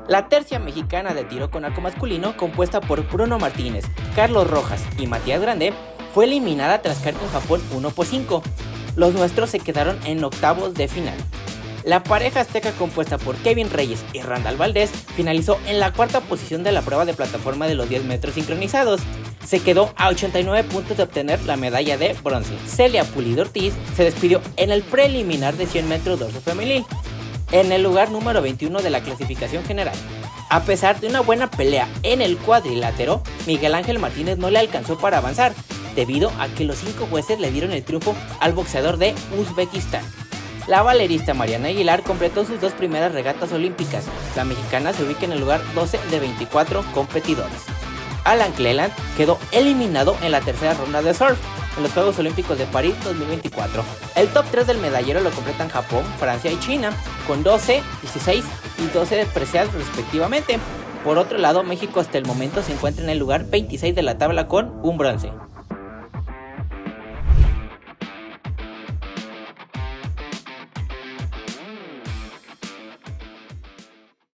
La tercia mexicana de tiro con arco masculino, compuesta por Bruno Martínez, Carlos Rojas y Matías Grande, fue eliminada tras caer con Japón 1-5. Los nuestros se quedaron en octavos de final. La pareja azteca, compuesta por Kevin Reyes y Randall Valdés, finalizó en la cuarta posición de la prueba de plataforma de los 10 metros sincronizados. Se quedó a 89 puntos de obtener la medalla de bronce. Celia Pulido Ortiz se despidió en el preliminar de 100 metros dorso femenil, en el lugar número 21 de la clasificación general. A pesar de una buena pelea en el cuadrilátero, Miguel Ángel Martínez no le alcanzó para avanzar, debido a que los 5 jueces le dieron el triunfo al boxeador de Uzbekistán. La valerista Mariana Aguilar completó sus 2 primeras regatas olímpicas. La mexicana se ubica en el lugar 12 de 24 competidores. Alan Cleland quedó eliminado en la tercera ronda de surf en los Juegos Olímpicos de París 2024. El top 3 del medallero lo completan Japón, Francia y China, con 12, 16 y 12 preseas respectivamente. Por otro lado, México hasta el momento se encuentra en el lugar 26 de la tabla con un bronce.